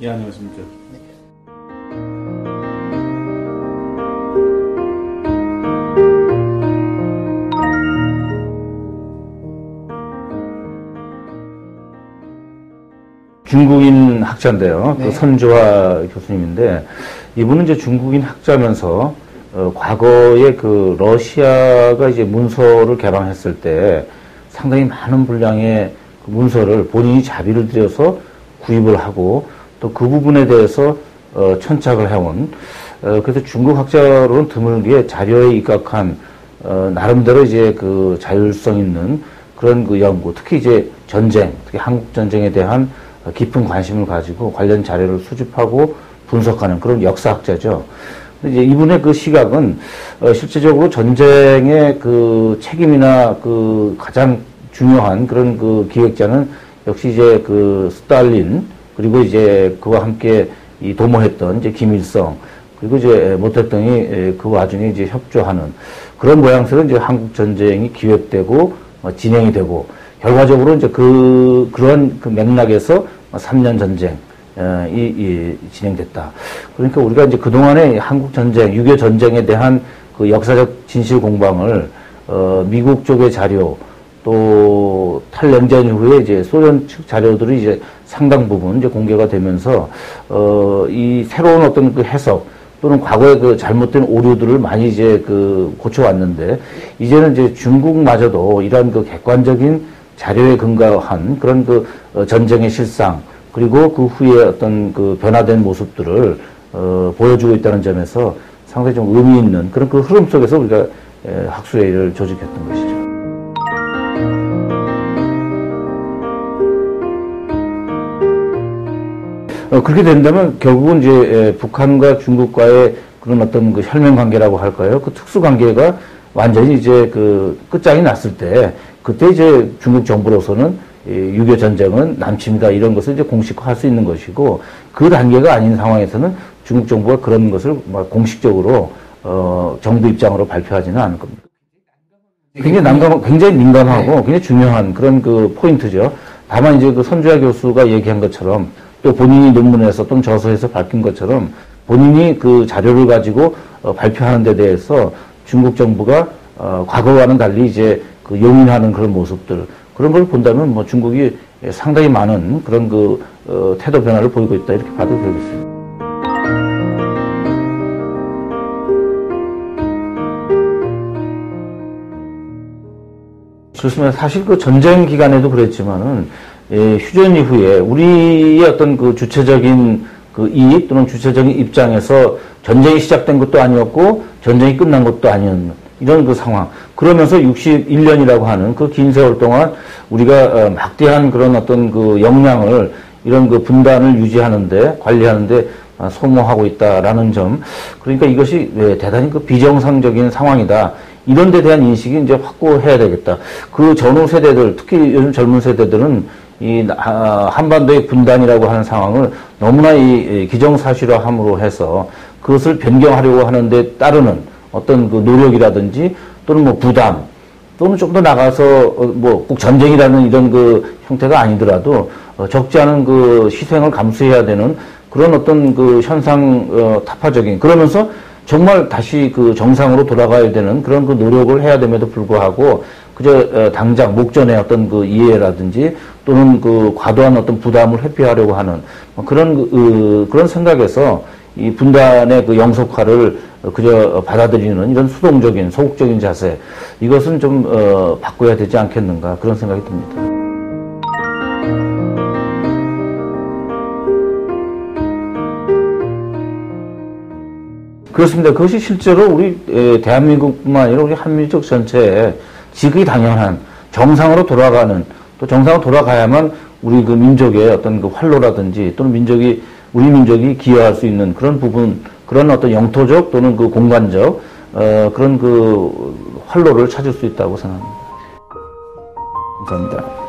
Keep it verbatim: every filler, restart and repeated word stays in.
예, 안녕하십니까. 중국인 학자인데요. 네. 그 선주화 교수님인데, 이분은 이제 중국인 학자면서 어, 과거에 그 러시아가 이제 문서를 개방했을 때 상당히 많은 분량의 그 문서를 본인이 자비를 들여서 구입을 하고 또 그 부분에 대해서 어, 천착을 해온, 어, 그래서 중국 학자로는 드물게 자료에 입각한 어, 나름대로 이제 그 자율성 있는 그런 그 연구, 특히 이제 전쟁, 특히 한국 전쟁에 대한 깊은 관심을 가지고 관련 자료를 수집하고 분석하는 그런 역사학자죠. 이제 이분의 그 시각은 어 실제적으로 전쟁의 그 책임이나 그 가장 중요한 그런 그 기획자는 역시 이제 그 스탈린, 그리고 이제 그와 함께 이 도모했던 이제 김일성, 그리고 이제 모택동이 그 와중에 이제 협조하는 그런 모양새로 이제 한국 전쟁이 기획되고 어 진행이 되고, 결과적으로 이제 그, 그런 그 맥락에서 삼 년 전쟁, 어, 이, 이, 진행됐다. 그러니까 우리가 이제 그동안의 한국 전쟁, 육이오 전쟁에 대한 그 역사적 진실 공방을, 어, 미국 쪽의 자료, 또 탈냉전 이후에 이제 소련 측 자료들이 이제 상당 부분 이제 공개가 되면서, 어, 이 새로운 어떤 그 해석, 또는 과거의 그 잘못된 오류들을 많이 이제 그 고쳐왔는데, 이제는 이제 중국마저도 이러한 그 객관적인 자료에 근거한 그런 그 전쟁의 실상, 그리고 그 후에 어떤 그 변화된 모습들을 어 보여주고 있다는 점에서 상당히 좀 의미 있는 그런 그 흐름 속에서 우리가 학술회의를 조직했던 것이죠. 어 그렇게 된다면 결국은 이제 북한과 중국과의 그런 어떤 그 혈맹 관계라고 할까요? 그 특수 관계가 완전히 이제 그 끝장이 났을 때, 그때 이제 중국 정부로서는 육이오 전쟁은 남침이다 이런 것을 이제 공식화할 수 있는 것이고, 그 단계가 아닌 상황에서는 중국 정부가 그런 것을 막 공식적으로 어 정부 입장으로 발표하지는 않을 겁니다. 굉장히 난감, 굉장히 민감하고 굉장히 중요한 그런 그 포인트죠. 다만 이제 그 선주화 교수가 얘기한 것처럼, 또 본인이 논문에서 또는 저서에서 밝힌 것처럼 본인이 그 자료를 가지고 어 발표하는 데 대해서 중국 정부가 어 과거와는 달리 이제 그 용인하는 그런 모습들, 그런 걸 본다면 뭐 중국이 상당히 많은 그런 그 어 태도 변화를 보이고 있다, 이렇게 봐도 되겠습니다. 그렇습니다. 사실 그 전쟁 기간에도 그랬지만은 예, 휴전 이후에 우리의 어떤 그 주체적인 그 이익 또는 주체적인 입장에서 전쟁이 시작된 것도 아니었고 전쟁이 끝난 것도 아니었는 이런 그 상황. 그러면서 육십일 년이라고 하는 그 긴 세월 동안 우리가 막대한 그런 어떤 그 역량을, 이런 그 분단을 유지하는데, 관리하는데 소모하고 있다라는 점. 그러니까 이것이 대단히 그 비정상적인 상황이다, 이런 데 대한 인식이 이제 확고해야 되겠다. 그 전후 세대들, 특히 요즘 젊은 세대들은 이 한반도의 분단이라고 하는 상황을 너무나 이 기정사실화함으로 해서 그것을 변경하려고 하는데 따르는 어떤 그 노력이라든지, 또는 뭐 부담, 또는 좀 더 나가서 뭐 꼭 전쟁이라는 이런 그 형태가 아니더라도 적지 않은 그 희생을 감수해야 되는 그런 어떤 그 현상 어, 타파적인, 그러면서 정말 다시 그 정상으로 돌아가야 되는 그런 그 노력을 해야 됨에도 불구하고 그저 당장 목전의 어떤 그 이해라든지 또는 그 과도한 어떤 부담을 회피하려고 하는 그런 그, 그런 생각에서 이 분단의 그 영속화를 그저 받아들이는 이런 수동적인 소극적인 자세, 이것은 좀 어, 바꿔야 되지 않겠는가, 그런 생각이 듭니다. 그렇습니다. 그것이 실제로 우리 대한민국뿐만 아니라 우리 한민족 전체에 지극히 당연한, 정상으로 돌아가는, 또 정상으로 돌아가야만 우리 그 민족의 어떤 그 활로라든지 또는 민족이, 우리 민족이 기여할 수 있는 그런 부분, 그런 어떤 영토적 또는 그 공간적 어, 그런 그 활로를 찾을 수 있다고 생각합니다. 감사합니다.